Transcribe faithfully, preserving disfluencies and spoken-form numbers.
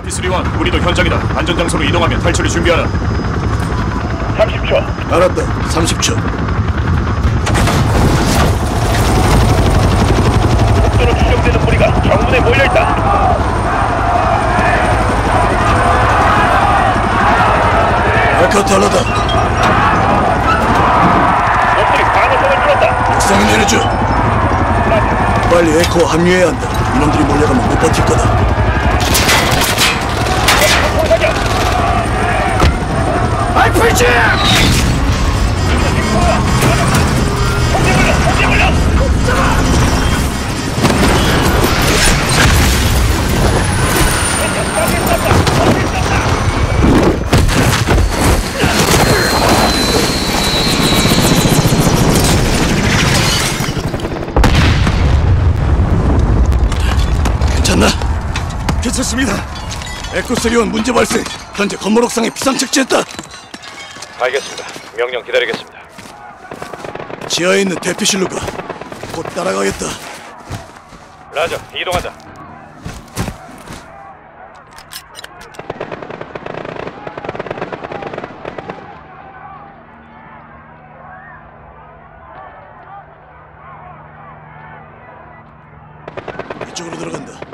피쓰리 원, 우리도 현장이다. 안전장소로 이동하며 탈출을 준비하라. 삼십 초. 알았다. 삼십 초. 국도로 추정되는 무리가 정문에 몰려있다. 알카탈라다. 놈들이 방어선을 뚫었다. 옥상에 내려줘. 빨리 에코 합류해야 한다. 이놈들이 몰려가면 못 버틸 거다. 알피지! 괜찮나? 괜찮습니다. 에코 쓰리 원 문제 발생. 현재 건물 옥상에 비상 착지했다. 알겠습니다. 명령 기다리겠습니다. 지하에 있는 대피실로 가. 곧 따라가겠다. 라저, 이동하자. 이쪽으로 들어간다.